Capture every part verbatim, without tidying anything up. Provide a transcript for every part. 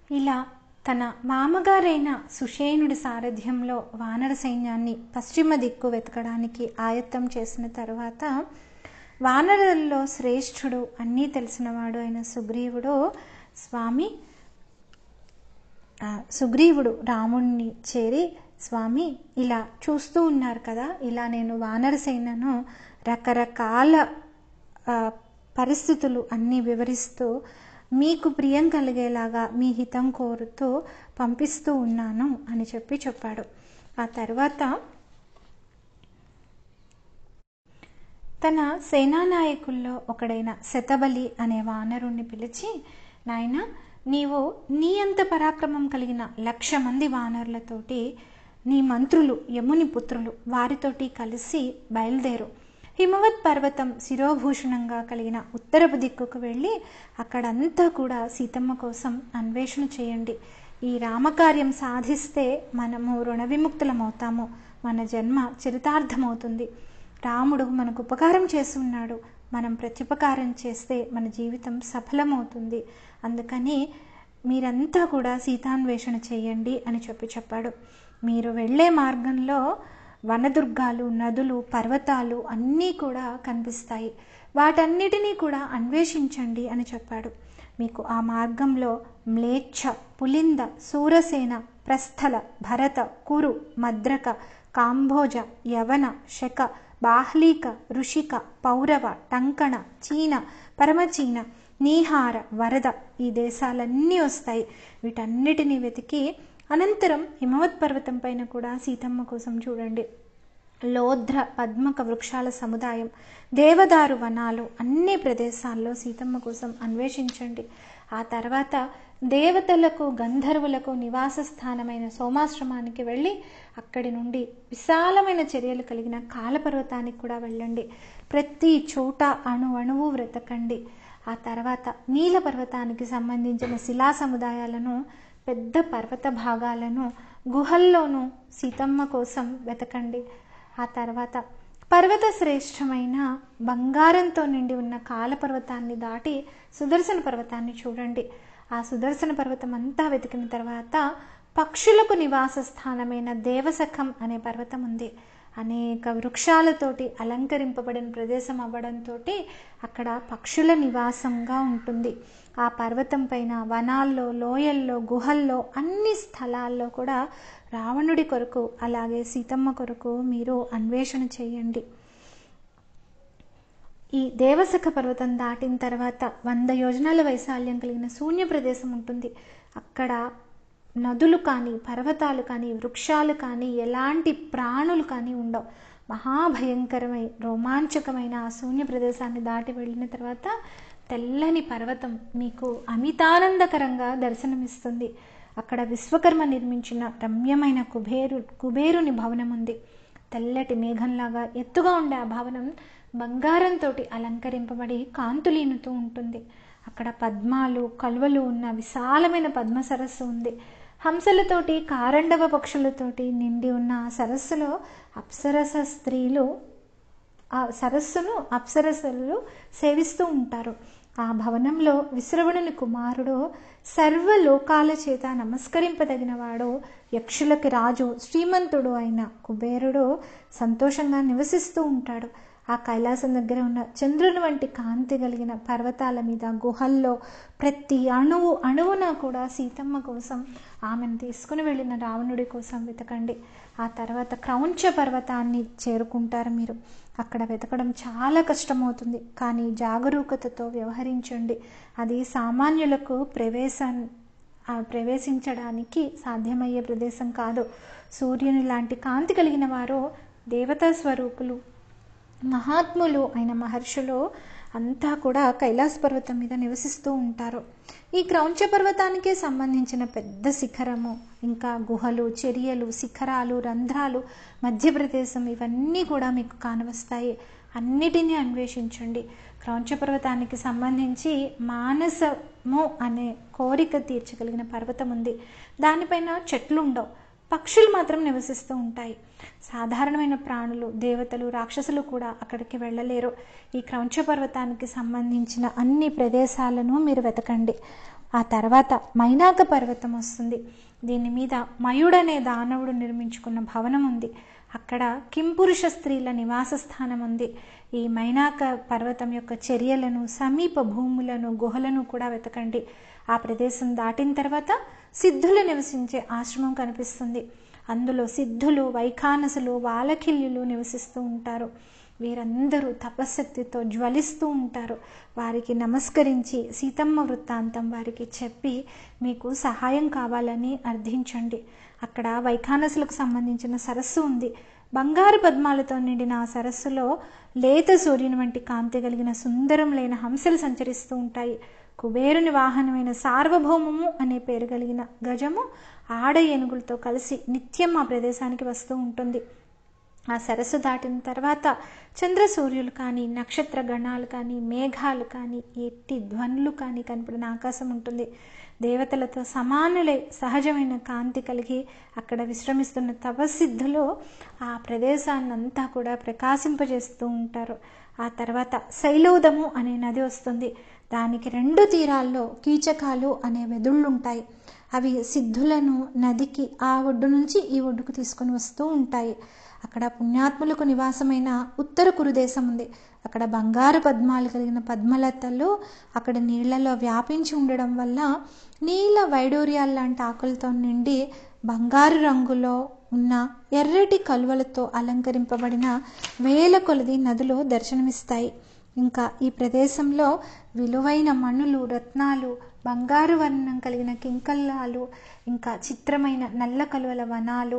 ఇలా తన మామగారైన సుషేనుడి సారథ్యంలో వానర సైన్యాన్ని పశ్చిమ దిక్కు వెతకడానికి ఆయత్తం చేసిన తర్వాత వానరుల్లో శ్రేష్ఠుడు, అన్నీ తెలిసినవాడు అయిన సుగ్రీవుడు స్వామి సుగ్రీవుడు రాముణ్ణి చేరి, స్వామి ఇలా చూస్తూ ఉన్నారు కదా, ఇలా నేను వానర సేనను రకరకాల పరిస్థితులు అన్నీ వివరిస్తూ మీకు ప్రియం కలిగేలాగా మీ హితం కోరుతూ పంపిస్తూ ఉన్నాను అని చెప్పి చెప్పాడు. ఆ తర్వాత తన సేనానాయకుల్లో ఒకడైన శతబలి అనే వానరుణ్ణి పిలిచి, నాయన నీవు నీ అంత పరాక్రమం కలిగిన లక్ష మంది వానరులతోటి, నీ మంత్రులు యముని పుత్రులు వారితోటి కలిసి బయలుదేరు. హిమవత్ పర్వతం శిరోభూషణంగా కలిగిన ఉత్తరపు దిక్కుకు వెళ్ళి అక్కడంతా కూడా సీతమ్మ కోసం అన్వేషణ చేయండి. ఈ రామకార్యం సాధిస్తే మనము రుణ విముక్తులమవుతాము, మన జన్మ చరితార్థమవుతుంది. రాముడు మనకు ఉపకారం చేస్తున్నాడు, మనం ప్రత్యుపకారం చేస్తే మన జీవితం సఫలమవుతుంది. అందుకని మీరంతా కూడా సీతాన్వేషణ చేయండి అని చెప్పి చెప్పాడు. మీరు వెళ్ళే మార్గంలో వనదుర్గాలు, నదులు, పర్వతాలు అన్నీ కూడా కనిపిస్తాయి, వాటన్నిటినీ కూడా అన్వేషించండి అని చెప్పాడు. మీకు ఆ మార్గంలో మ్లేచ్ఛ, పులింద, సూరసేన, ప్రస్థల, భరత, కురు, మద్రక, కాంభోజ, యవన, శక, బాహ్లీక, ఋషిక, పౌరవ, టంకణ, చీన, పరమచీన, నీహార, వరద ఈ దేశాలన్నీ వస్తాయి. వీటన్నిటినీ వెతికి అనంతరం హిమవత్ పర్వతం పైన కూడా సీతమ్మ కోసం చూడండి. లోధ్ర పద్మక వృక్షాల సముదాయం, దేవదారు వనాలు అన్ని ప్రదేశాల్లో సీతమ్మ కోసం అన్వేషించండి. ఆ తర్వాత దేవతలకు, గంధర్వులకు నివాస స్థానమైన సోమాశ్రమానికి వెళ్ళి అక్కడి నుండి విశాలమైన చర్యలు కలిగిన కాలపర్వతానికి కూడా వెళ్ళండి. ప్రతి చోట అణు అణువు వెతకండి. ఆ తర్వాత నీల పర్వతానికి సంబంధించిన శిలా సముదాయాలను, పెద్ద పర్వత భాగాలను, గుహల్లోనూ సీతమ్మ కోసం వెతకండి. ఆ తర్వాత పర్వత శ్రేష్టమైన బంగారంతో నిండి ఉన్న కాలపర్వతాన్ని దాటి సుదర్శన పర్వతాన్ని చూడండి. ఆ సుదర్శన పర్వతం అంతా వెతికిన తర్వాత పక్షులకు నివాస స్థానమైన దేవసఖం అనే పర్వతం ఉంది. అనేక వృక్షాలతోటి అలంకరింపబడిన ప్రదేశం అవ్వడంతో అక్కడ పక్షుల నివాసంగా ఉంటుంది. ఆ పర్వతం పైన వనాల్లో, లోయల్లో, గుహల్లో అన్ని స్థలాల్లో కూడా రావణుడి కొరకు అలాగే సీతమ్మ కొరకు మీరు అన్వేషణ చేయండి. ఈ దేవసఖ పర్వతం దాటిన తర్వాత వంద యోజనాల వైశాల్యం కలిగిన శూన్య ప్రదేశం ఉంటుంది. అక్కడ నదులు కానీ, పర్వతాలు కానీ, వృక్షాలు కానీ, ఎలాంటి ప్రాణులు కానీ ఉండవు. మహాభయంకరమై రోమాంచకమైన ఆ శూన్య ప్రదేశాన్ని దాటి వెళ్ళిన తర్వాత తెల్లని పర్వతం మీకు అమితానందకరంగా దర్శనమిస్తుంది. అక్కడ విశ్వకర్మ నిర్మించిన రమ్యమైన కుబేరు కుబేరుని భవనం ఉంది. తెల్లటి మేఘంలాగా ఎత్తుగా ఉండే ఆ భవనం బంగారంతో అలంకరింపబడి కాంతులీనుతూ ఉంటుంది. అక్కడ పద్మాలు, కలువలు ఉన్న విశాలమైన పద్మ సరస్సు ఉంది. హంసలతోటి, కారండవ పక్షులతోటి నిండి ఉన్న ఆ సరస్సులో అప్సరస స్త్రీలు ఆ సరస్సును అప్సరసలు సేవిస్తూ ఉంటారు. ఆ భవనంలో విశ్రవణుని కుమారుడు, సర్వలోకాల చేత నమస్కరింపదగినవాడు, యక్షులకి రాజు, శ్రీమంతుడు అయిన కుబేరుడు సంతోషంగా నివసిస్తూ ఉంటాడు. ఆ కైలాసం దగ్గర ఉన్న చంద్రుని వంటి కాంతి కలిగిన పర్వతాల మీద, గుహల్లో ప్రతి అణువు అణువున కూడా సీతమ్మ కోసం, ఆమెను తీసుకుని వెళ్ళిన రావణుడి కోసం వెతకండి. ఆ తర్వాత క్రౌంచ పర్వతాన్ని చేరుకుంటారు మీరు. అక్కడ వెతకడం చాలా కష్టమవుతుంది, కానీ జాగరూకతతో వ్యవహరించండి. అది సామాన్యులకు ప్రవేశం ప్రవేశించడానికి సాధ్యమయ్యే ప్రదేశం కాదు. సూర్యుని లాంటి కాంతి కలిగిన వారు, దేవతా స్వరూపులు, మహాత్ములు అయిన మహర్షులు అంతా కూడా కైలాస పర్వతం మీద నివసిస్తూ ఉంటారు. ఈ క్రౌంచ పర్వతానికే సంబంధించిన పెద్ద శిఖరము, ఇంకా గుహలు, చర్యలు, శిఖరాలు, రంధ్రాలు, మధ్య ప్రదేశం ఇవన్నీ కూడా మీకు కానవస్తాయి. అన్నిటినీ అన్వేషించండి. క్రౌంచ పర్వతానికి సంబంధించి మానసము అనే కోరిక తీర్చగలిగిన పర్వతం ఉంది. దానిపైన చెట్లు ఉండవు, పక్షులు మాత్రం నివసిస్తూ ఉంటాయి. సాధారణమైన ప్రాణులు, దేవతలు, రాక్షసులు కూడా అక్కడికి వెళ్ళలేరు. ఈ క్రౌంచ పర్వతానికి సంబంధించిన అన్ని ప్రదేశాలను మీరు వెతకండి. ఆ తర్వాత మైనాక పర్వతం వస్తుంది. దీని మీద మయుడనే దానవుడు నిర్మించుకున్న భవనం ఉంది. అక్కడ కింపురుష స్త్రీల నివాస స్థానం ఉంది. ఈ మైనాక పర్వతం యొక్క చర్యలను, సమీప భూములను, గుహలను కూడా వెతకండి. ఆ ప్రదేశం దాటిన తర్వాత సిద్ధులు నివసించే ఆశ్రమం కనిపిస్తుంది. అందులో సిద్ధులు, వైఖానసులు, వాలకిల్యులు నివసిస్తూ ఉంటారు. వీరందరూ తపశక్తితో జ్వలిస్తూ ఉంటారు. వారికి నమస్కరించి సీతమ్మ వృత్తాంతం వారికి చెప్పి మీకు సహాయం కావాలని అర్థించండి. అక్కడ వైఖానసులకు సంబంధించిన సరస్సు ఉంది. బంగారు పద్మాలతో నిండిన ఆ సరస్సులో లేత సూర్యుని వంటి కాంతి కలిగిన సుందరములైన హంసలు సంచరిస్తూ ఉంటాయి. కుబేరుని వాహనమైన సార్వభౌమము అనే పేరు కలిగిన గజము ఆడ ఏనుగులతో కలిసి నిత్యం ఆ ప్రదేశానికి వస్తూ ఉంటుంది. ఆ సరస్సు దాటిన తర్వాత చంద్ర సూర్యులు కానీ, నక్షత్ర గణాలు కానీ, మేఘాలు కానీ, ఎట్టి ధ్వనులు కానీ కనపడిన ఆకాశం ఉంటుంది. దేవతలతో సమానులై సహజమైన కాంతి కలిగి అక్కడ విశ్రమిస్తున్న తపసిద్ధులు ఆ ప్రదేశాన్నంతా కూడా ప్రకాశింపజేస్తూ ఉంటారు. ఆ తర్వాత శైలోదము అనే నది వస్తుంది. దానికి రెండు తీరాల్లో కీచకాలు అనే వెదుళ్ళు ఉంటాయి. అవి సిద్ధులను నదికి ఆ ఒడ్డు నుంచి ఈ ఒడ్డుకు తీసుకొని వస్తూ ఉంటాయి. అక్కడ పుణ్యాత్ములకు నివాసమైన ఉత్తర కురుదేశం ఉంది. అక్కడ బంగారు పద్మాలు కలిగిన పద్మలతలు అక్కడ నీళ్లలో వ్యాపించి ఉండడం వల్ల నీల వైడూర్యాల లాంటి ఆకులతో నిండి బంగారు రంగులో ఉన్న ఎర్రటి కలువలతో అలంకరింపబడిన వేల కొలది నదులు దర్శనమిస్తాయి. ఇంకా ఈ ప్రదేశంలో విలువైన మణులు, రత్నాలు, బంగారు వర్ణం కలిగిన కింకల్లాలు, ఇంకా చిత్రమైన నల్ల కలువల వనాలు,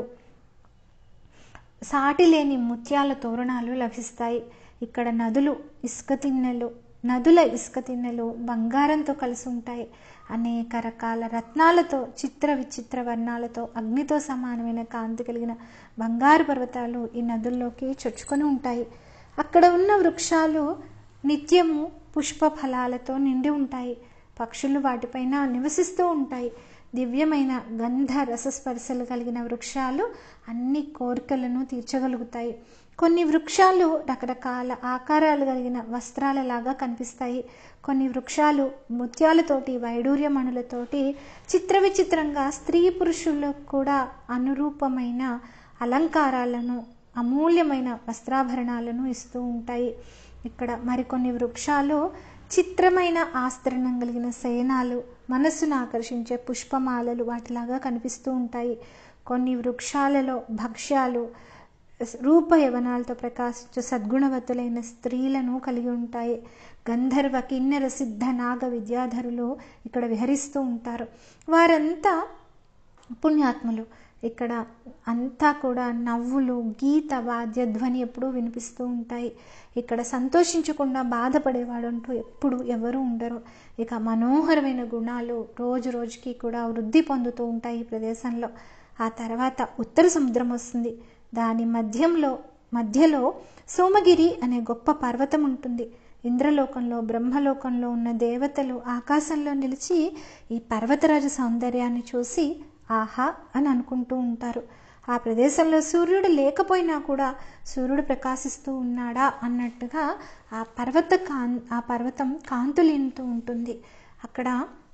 సాటిలేని ముత్యాల తోరణాలు లభిస్తాయి. ఇక్కడ నదులు ఇసుక తిన్నెలు నదుల ఇసుక తిన్నెలు బంగారంతో కలిసి ఉంటాయి. అనేక రకాల రత్నాలతో, చిత్ర విచిత్ర వర్ణాలతో, అగ్నితో సమానమైన కాంతి కలిగిన బంగారు పర్వతాలు ఈ నదుల్లోకి చొచ్చుకొని ఉంటాయి. అక్కడ ఉన్న వృక్షాలు నిత్యము పుష్ప ఫలాలతో నిండి ఉంటాయి. పక్షులు వాటిపైన నివసిస్తూ ఉంటాయి. దివ్యమైన గంధ రసస్పర్శలు కలిగిన వృక్షాలు అన్ని కోరికలను తీర్చగలుగుతాయి. కొన్ని వృక్షాలు రకరకాల ఆకారాలు కలిగిన వస్త్రాలలాగా కనిపిస్తాయి. కొన్ని వృక్షాలు ముత్యాలతోటి, వైడూర్యమణులతోటి చిత్ర విచిత్రంగా స్త్రీ పురుషులకు కూడా అనురూపమైన అలంకారాలను, అమూల్యమైన వస్త్రాభరణాలను ఇస్తూ ఉంటాయి. ఇక్కడ మరికొన్ని వృక్షాలు చిత్రమైన ఆస్తరణం కలిగిన శయనాలు, మనస్సును ఆకర్షించే పుష్పమాలలు వాటిలాగా కనిపిస్తూ ఉంటాయి. కొన్ని వృక్షాలలో భక్ష్యాలు రూప యవనాలతో ప్రకాశించే సద్గుణవతులైన స్త్రీలను కలిగి ఉంటాయి. గంధర్వ, కిన్నెర, సిద్ధ, నాగ విద్యాధరులు ఇక్కడ విహరిస్తూ ఉంటారు. వారంతా పుణ్యాత్ములు. ఇక్కడ అంతా కూడా నవ్వులు, గీత, వాద్య ధ్వని ఎప్పుడూ వినిపిస్తూ ఉంటాయి. ఇక్కడ సంతోషించకుండా బాధపడేవాడు అంటూ ఎప్పుడు ఎవరు ఉండరు. ఇక మనోహరమైన గుణాలు రోజు రోజుకి కూడా వృద్ధి పొందుతూ ఉంటాయి ఈ ప్రదేశంలో. ఆ తర్వాత ఉత్తర సముద్రం వస్తుంది. దాని మధ్యంలో మధ్యలో సోమగిరి అనే గొప్ప పర్వతం ఉంటుంది. ఇంద్రలోకంలో, బ్రహ్మలోకంలో ఉన్న దేవతలు ఆకాశంలో నిలిచి ఈ పర్వతరాజ సౌందర్యాన్ని చూసి ఆహా అని అనుకుంటూ ఉంటారు. ఆ ప్రదేశంలో సూర్యుడు లేకపోయినా కూడా సూర్యుడు ప్రకాశిస్తూ ఉన్నాడా అన్నట్టుగా ఆ పర్వత కాం ఆ పర్వతం కాంతులీనుతూ ఉంటుంది. అక్కడ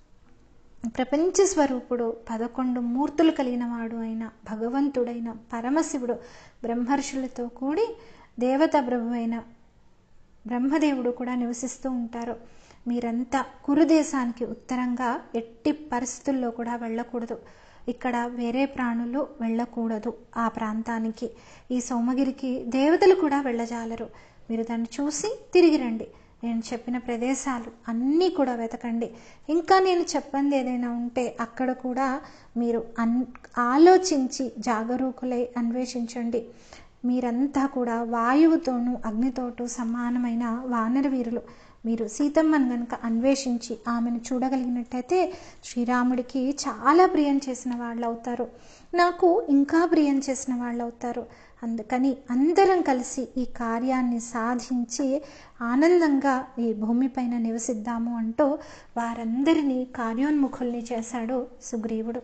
ప్రపంచ స్వరూపుడు, పదకొండు మూర్తులు కలిగిన వాడు అయిన భగవంతుడైన పరమశివుడు బ్రహ్మర్షులతో కూడి దేవతా ప్రభు అయిన బ్రహ్మదేవుడు కూడా నివసిస్తూ ఉంటారు. మీరంతా కురుదేశానికి ఉత్తరంగా ఎట్టి పరిస్థితుల్లో కూడా వెళ్ళకూడదు. ఇక్కడ వేరే ప్రాణులు వెళ్ళకూడదు. ఆ ప్రాంతానికి, ఈ సోమగిరికి దేవతలు కూడా వెళ్ళజాలరు. మీరు దాన్ని చూసి తిరిగి రండి. నేను చెప్పిన ప్రదేశాలు అన్నీ కూడా వెతకండి. ఇంకా నేను చెప్పంది ఏదైనా ఉంటే అక్కడ కూడా మీరు అన్ ఆలోచించి జాగరూకులై అన్వేషించండి. మీరంతా కూడా వాయువుతోనూ అగ్నితోటూ సమానమైన వానర వీరులు. మీరు సీతమ్మను గనుక అన్వేషించి ఆమెను చూడగలిగినట్టయితే శ్రీరాముడికి చాలా ప్రియం చేసిన వాళ్ళు అవుతారు, నాకు ఇంకా ప్రియం చేసిన వాళ్ళు అవుతారు. అందుకని అందరం కలిసి ఈ కార్యాన్ని సాధించి ఆనందంగా ఈ భూమిపైన నివసిద్దాము అంటూ వారందరినీ కార్యోన్ముఖుల్ని చేశాడు సుగ్రీవుడు.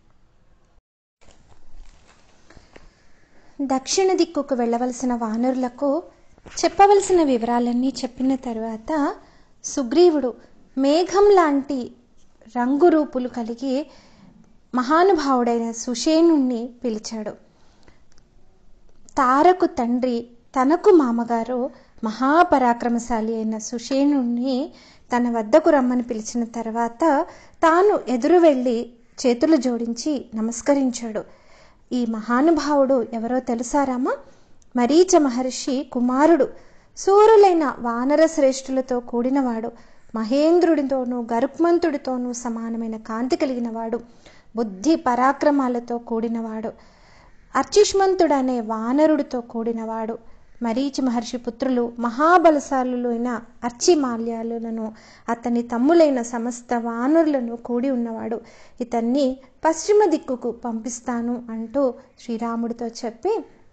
దక్షిణ దిక్కుకు వెళ్ళవలసిన వానరులకు చెప్పవలసిన వివరాలన్నీ చెప్పిన తర్వాత సుగ్రీవుడు మేఘం లాంటి రంగు రూపులు కలిగి మహానుభావుడైన సుషేణుణ్ణి పిలిచాడు. తారకు తండ్రి తనకు మామగారు మహాపరాక్రమశాలి అయిన సుషేణుణ్ణి తన వద్దకు రమ్మని పిలిచిన తర్వాత తాను ఎదురు వెళ్ళి చేతులు జోడించి నమస్కరించాడు. ఈ మహానుభావుడు ఎవరో తెలుసారామా? మరీచ మహర్షి కుమారుడు, సూరులైన వానర శ్రేష్ఠులతో కూడినవాడు, మహేంద్రుడితోనూ గరుత్మంతుడితోనూ సమానమైన కాంతి కలిగినవాడు, బుద్ధి పరాక్రమాలతో కూడినవాడు, అర్చిష్మంతుడనే వానరుడితో కూడినవాడు. మరీచి మహర్షి పుత్రులు మహాబలశాలులైన అర్చిమాల్యాలను అతని తమ్ములైన సమస్త వానరులను కూడి ఉన్నవాడు. ఇతన్ని పశ్చిమ దిక్కుకు పంపిస్తాను అంటూ శ్రీరాముడితో చెప్పి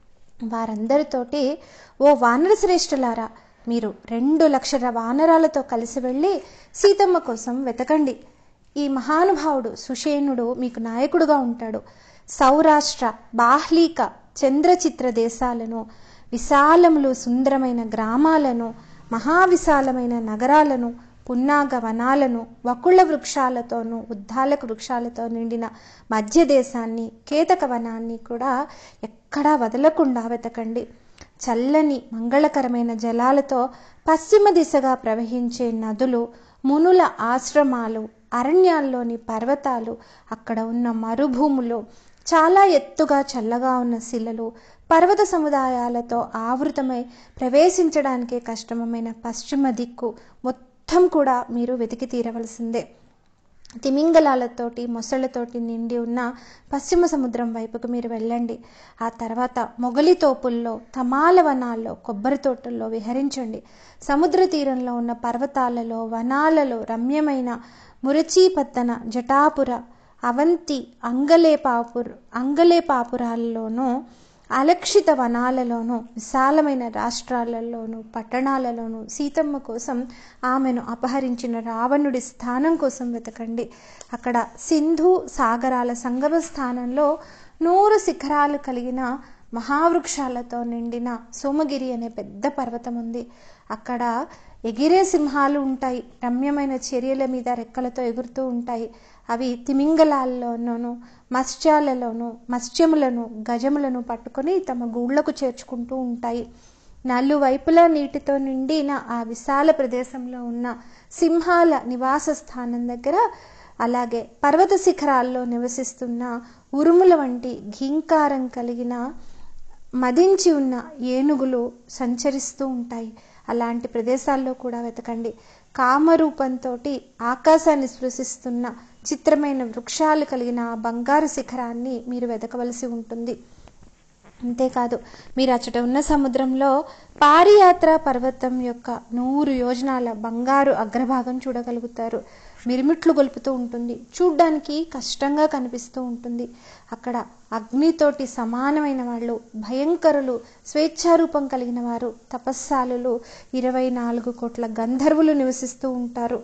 వారందరితోటి, ఓ వానర శ్రేష్ఠులారా, మీరు రెండు లక్షల వానరాలతో కలిసి వెళ్ళి సీతమ్మ కోసం వెతకండి. ఈ మహానుభావుడు సుషేణుడు మీకు నాయకుడుగా ఉంటాడు. సౌరాష్ట్ర, బాహ్లీక, చంద్రచిత్ర దేశాలను, విశాలములు సుందరమైన గ్రామాలను, మహావిశాలమైన నగరాలను, పున్నాగ వనాలను, వకుళ వృక్షాలతోనూ ఉద్దాలక వృక్షాలతో నిండిన మధ్య దేశాన్ని, కేతక వనాన్ని కూడా ఎక్కడా వదలకుండా వెతకండి. చల్లని మంగళకరమైన జలాలతో పశ్చిమ దిశగా ప్రవహించే నదులు, మునుల ఆశ్రమాలు, అరణ్యాల్లోని పర్వతాలు, అక్కడ ఉన్న మరుభూములు, చాలా ఎత్తుగా చల్లగా ఉన్న శిలలు, పర్వత సముదాయాలతో ఆవృతమై ప్రవేశించడానికే కష్టమైన పశ్చిమ దిక్కు మొత్తం కూడా మీరు వెతికి తీరవలసిందే. తిమింగలాలతోటి మొసళ్లతోటి నిండి ఉన్న పశ్చిమ సముద్రం వైపుకు మీరు వెళ్ళండి. ఆ తర్వాత మొగలి తోపుల్లో, తమాల వనాల్లో, కొబ్బరి తోటల్లో విహరించండి. సముద్ర తీరంలో ఉన్న పర్వతాలలో, వనాలలో రమ్యమైన మురచీపత్తన, జటాపుర, అవంతి, అంగలేపాపుర అంగలేపాపురాల్లోనూ, అలక్షిత వనాలలోనూ, విశాలమైన రాష్ట్రాలలోనూ, పట్టణాలలోనూ సీతమ్మ కోసం, ఆమెను అపహరించిన రావణుడి స్థానం కోసం వెతకండి. అక్కడ సింధు సాగరాల సంగమ స్థానంలో నూరు శిఖరాలు కలిగిన మహావృక్షాలతో నిండిన సోమగిరి అనే పెద్ద పర్వతం ఉంది. అక్కడ ఎగిరే సింహాలు ఉంటాయి. రమ్యమైన చర్యల మీద రెక్కలతో ఎగురుతూ ఉంటాయి. అవి తిమింగలాల్లోనూ, మత్స్యాలలోనూ, మత్స్యములను, గజములను పట్టుకొని తమ గూళ్లకు చేర్చుకుంటూ ఉంటాయి. నలువైపులా నీటితో నిండిన ఆ విశాల ప్రదేశంలో ఉన్న సింహాల నివాస స్థానం దగ్గర, అలాగే పర్వత శిఖరాల్లో నివసిస్తున్న ఉరుముల వంటి ఘీంకారం కలిగిన మదించి ఉన్న ఏనుగులు సంచరిస్తూ ఉంటాయి. అలాంటి ప్రదేశాల్లో కూడా వెతకండి. కామరూపంతో ఆకాశాన్ని స్పృశిస్తున్న చిత్రమైన వృక్షాలు కలిగిన బంగారు శిఖరాన్ని మీరు వెతకవలసి ఉంటుంది. అంతేకాదు, మీరు అచ్చట ఉన్న సముద్రంలో పారియాత్ర పర్వతం యొక్క నూరు యోజనాల బంగారు అగ్రభాగం చూడగలుగుతారు. మిరుమిట్లు గొలుపుతూ ఉంటుంది. చూడ్డానికి కష్టంగా కనిపిస్తూ ఉంటుంది. అక్కడ అగ్నితోటి సమానమైన వాళ్ళు, భయంకరులు, స్వేచ్ఛారూపం కలిగిన వారు, తపస్సాలులు, ఇరవై నాలుగు కోట్ల గంధర్వులు నివసిస్తూ ఉంటారు.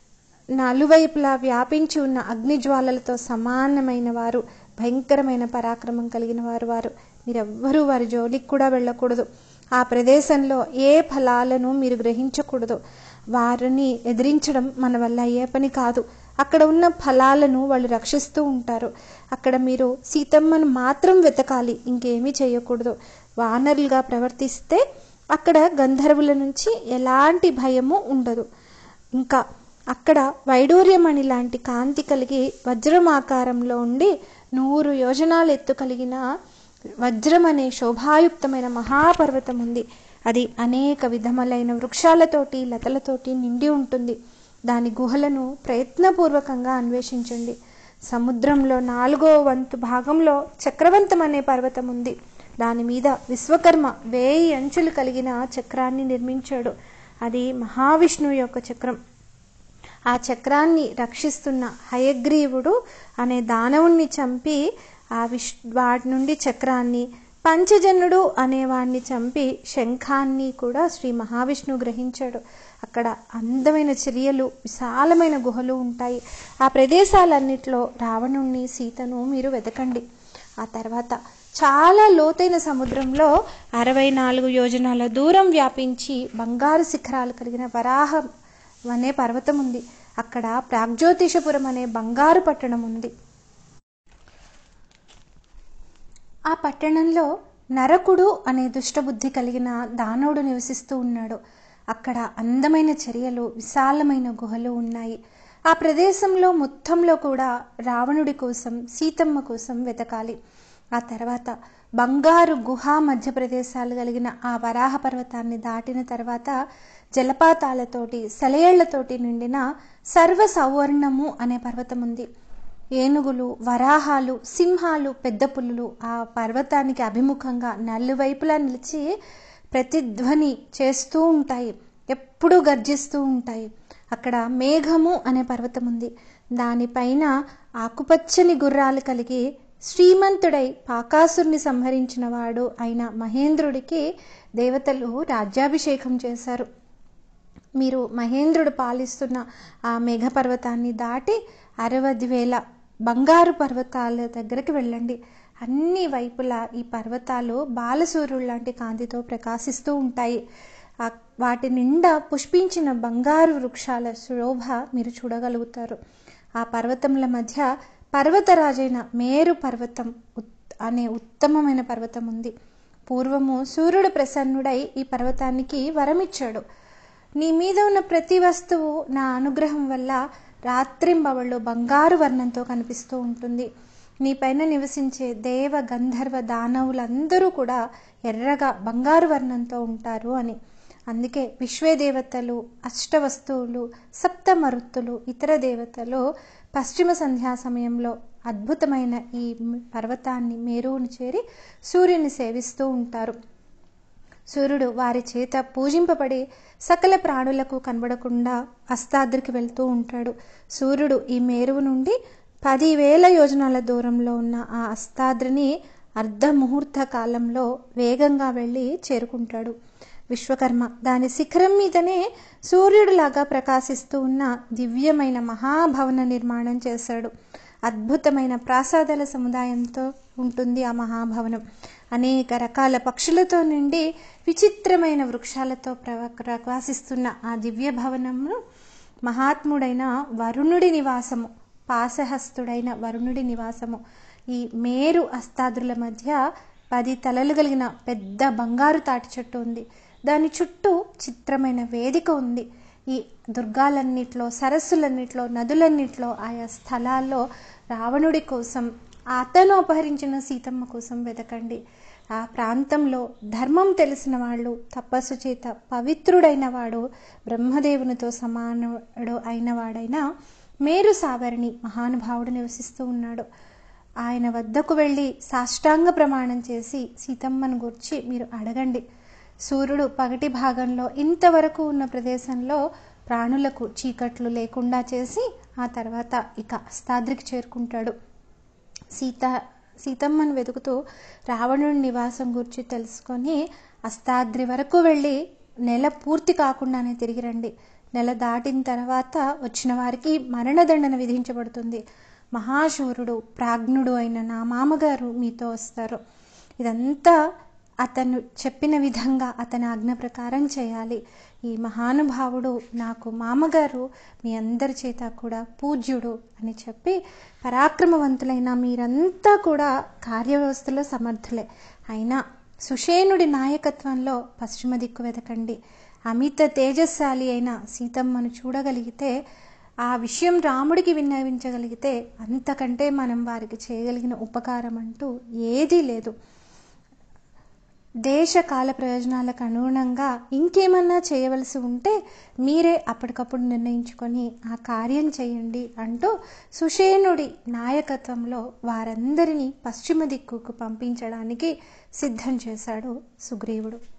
నలువైపులా వ్యాపించి ఉన్న అగ్నిజ్వాలలతో సమానమైన వారు, భయంకరమైన పరాక్రమం కలిగిన వారు వారు మీరెవ్వరూ వారి జోలికి కూడా వెళ్ళకూడదు. ఆ ప్రదేశంలో ఏ ఫలాలను మీరు గ్రహించకూడదు. వారిని ఎదిరించడం మన వల్ల అయ్యే పని కాదు. అక్కడ ఉన్న ఫలాలను వాళ్ళు రక్షిస్తూ ఉంటారు. అక్కడ మీరు సీతమ్మను మాత్రం వెతకాలి, ఇంకేమీ చేయకూడదు. వానరులుగా ప్రవర్తిస్తే అక్కడ గంధర్వుల నుంచి ఎలాంటి భయము ఉండదు. ఇంకా అక్కడ వైడూర్యమణి లాంటి కాంతి కలిగి వజ్రం ఆకారంలో ఉండి నూరు యోజనాలు ఎత్తు కలిగిన వజ్రం అనే శోభాయుక్తమైన మహాపర్వతం ఉంది. అది అనేక విధములైన వృక్షాలతోటి, లతలతోటి నిండి ఉంటుంది. దాని గుహలను ప్రయత్నపూర్వకంగా అన్వేషించండి. సముద్రంలో నాలుగో వంతు భాగంలో చక్రవంతం అనే పర్వతం ఉంది. దాని మీద విశ్వకర్మ వేయి అంచులు కలిగిన చక్రాన్ని నిర్మించాడు. అది మహావిష్ణువు యొక్క చక్రం. ఆ చక్రాన్ని రక్షిస్తున్న హయగ్రీవుడు అనే దానవుణ్ణి చంపి ఆ విష్ వాడి నుండి చక్రాన్ని, పంచజనుడు అనేవాడిని చంపి శంఖాన్ని కూడా శ్రీ మహావిష్ణువు గ్రహించాడు. అక్కడ అందమైన చర్యలు, విశాలమైన గుహలు ఉంటాయి. ఆ ప్రదేశాలన్నిట్లో రావణుణ్ణి, సీతను మీరు వెతకండి. ఆ తర్వాత చాలా లోతైన సముద్రంలో అరవై నాలుగు యోజనాల దూరం వ్యాపించి బంగారు శిఖరాలు కలిగిన వరాహం అనే పర్వతం ఉంది. అక్కడ ప్రాగ్జ్యోతిషపురం అనే బంగారు పట్టణం ఉంది. ఆ పట్టణంలో నరకుడు అనే దుష్టబుద్ధి కలిగిన దానవుడు నివసిస్తూ ఉన్నాడు. అక్కడ అందమైన చర్యలు, విశాలమైన గుహలు ఉన్నాయి. ఆ ప్రదేశంలో మొత్తంలో కూడా రావణుడి కోసం, సీతమ్మ కోసం వెతకాలి. ఆ తర్వాత బంగారు గుహ మధ్య ప్రదేశాలు కలిగిన ఆ వరాహ పర్వతాన్ని దాటిన తర్వాత జలపాతాలతోటి, సెలయేళ్లతోటి నిండిన సర్వ సౌవర్ణము అనే పర్వతం ఉంది. ఏనుగులు, వరాహాలు, సింహాలు, పెద్ద పులులు ఆ పర్వతానికి అభిముఖంగా నలువైపులా నిలిచి ప్రతిధ్వని చేస్తూ ఉంటాయి, ఎప్పుడూ గర్జిస్తూ ఉంటాయి. అక్కడ మేఘము అనే పర్వతం ఉంది. దానిపైన ఆకుపచ్చని గుర్రాలు కలిగి శ్రీమంతుడై పాకాసురుని సంహరించిన వాడు అయిన మహేంద్రుడికి దేవతలు రాజ్యాభిషేకం చేశారు. మీరు మహేంద్రుడు పాలిస్తున్న ఆ మేఘ పర్వతాన్ని దాటి అరవది వేల బంగారు పర్వతాల దగ్గరికి వెళ్ళండి. అన్ని వైపులా ఈ పర్వతాలు బాలసూర్యుడు లాంటి కాంతితో ప్రకాశిస్తూ ఉంటాయి. వాటి నిండా పుష్పించిన బంగారు వృక్షాల శోభ మీరు చూడగలుగుతారు. ఆ పర్వతముల మధ్య పర్వతరాజైన మేరు పర్వతం అనే ఉత్తమమైన పర్వతం ఉంది. పూర్వము సూర్యుడు ప్రసన్నుడై ఈ పర్వతానికి వరమిచ్చాడు. నీ మీద ఉన్న ప్రతి వస్తువు నా అనుగ్రహం వల్ల రాత్రింబవళ్ళు బంగారు వర్ణంతో కనిపిస్తూ ఉంటుంది. నీ పైన నివసించే దేవ, గంధర్వ, దానవులందరూ కూడా ఎర్రగా బంగారు వర్ణంతో ఉంటారు అని. అందుకే విశ్వదేవతలు, అష్టవస్తువులు, సప్త మరుత్తులు, ఇతర దేవతలు పశ్చిమ సంధ్యా సమయంలో అద్భుతమైన ఈ పర్వతాన్ని, మేరువుని చేరి సూర్యుని సేవిస్తూ ఉంటారు. సూర్యుడు వారి చేత పూజింపబడి సకల ప్రాణులకు కనబడకుండా అస్తాద్రికి వెళ్తూ ఉంటాడు. సూర్యుడు ఈ మేరువు నుండి పదివేల యోజనాల దూరంలో ఉన్న ఆ అస్తాద్రిని అర్ధ ముహూర్త కాలంలో వేగంగా వెళ్ళి చేరుకుంటాడు. విశ్వకర్మ దాని శిఖరం మీదనే సూర్యుడిలాగా ప్రకాశిస్తూ ఉన్న దివ్యమైన మహాభవన నిర్మాణం చేశాడు. అద్భుతమైన ప్రాసాదాల సముదాయంతో ఉంటుంది ఆ మహాభవనం. అనేక రకాల పక్షులతో నిండి విచిత్రమైన వృక్షాలతో ప్రకాశిస్తున్న ఆ దివ్య భవనము మహాత్ముడైన వరుణుడి నివాసము, పాశహస్తుడైన వరుణుడి నివాసము. ఈ మేరు అస్తాద్రుల మధ్య పది తలలు కలిగిన పెద్ద బంగారు తాటి చెట్టు ఉంది. దాని చుట్టూ చిత్రమైన వేదిక ఉంది. ఈ దుర్గాలన్నిట్లో, సరస్సులన్నిట్లో, నదులన్నిట్లో, ఆయా స్థలాల్లో రావణుడి కోసం, అతను అపహరించిన సీతమ్మ కోసం వెతకండి. ఆ ప్రాంతంలో ధర్మం తెలిసిన వాళ్ళు, తపస్సు చేత పవిత్రుడైన వాడు, బ్రహ్మదేవునితో సమానుడు అయిన వాడైన మేరు సావరిని మహానుభావుడు నివసిస్తూ ఉన్నాడు. ఆయన వద్దకు వెళ్ళి సాష్టాంగ ప్రమాణం చేసి సీతమ్మను గురించి మీరు అడగండి. సూర్యుడు పగటి భాగంలో ఇంతవరకు ఉన్న ప్రదేశంలో ప్రాణులకు చీకట్లు లేకుండా చేసి ఆ తర్వాత ఇక అస్తాద్రికి చేరుకుంటాడు. సీత సీతమ్మను వెతుకుతూ రావణుడి నివాసం గురించి తెలుసుకొని అస్తాద్రి వరకు వెళ్ళి నెల పూర్తి కాకుండానే తిరిగి రండి. నెల దాటిన తర్వాత వచ్చిన వారికి మరణదండన విధించబడుతుంది. మహాశూరుడు, ప్రాజ్ఞుడు అయిన నా మామగారు మీతో వస్తారు. ఇదంతా అతను చెప్పిన విధంగా అతని ఆజ్ఞ ప్రకారం చేయాలి. ఈ మహానుభావుడు నాకు మామగారు, మీ అందరి చేత కూడా పూజ్యుడు అని చెప్పి, పరాక్రమవంతులైన మీరంతా కూడా కార్యవ్యవస్థలో సమర్థులే. అయినా సుషేనుడి నాయకత్వంలో పశ్చిమ దిక్కు వెతకండి. అమిత తేజస్శాలి అయిన సీతమ్మను చూడగలిగితే, ఆ విషయం రాముడికి విన్నవించగలిగితే అంతకంటే మనం వారికి చేయగలిగిన ఉపకారం అంటూ ఏదీ లేదు. దేశ కాల ప్రయోజనాలకు అనుగుణంగా ఇంకేమన్నా చేయవలసి ఉంటే మీరే అప్పటికప్పుడు నిర్ణయించుకొని ఆ కార్యం చేయండి అంటూ సుషేనుడి నాయకత్వంలో వారందరినీ పశ్చిమ దిక్కుకు పంపించడానికి సిద్ధం చేశాడు సుగ్రీవుడు.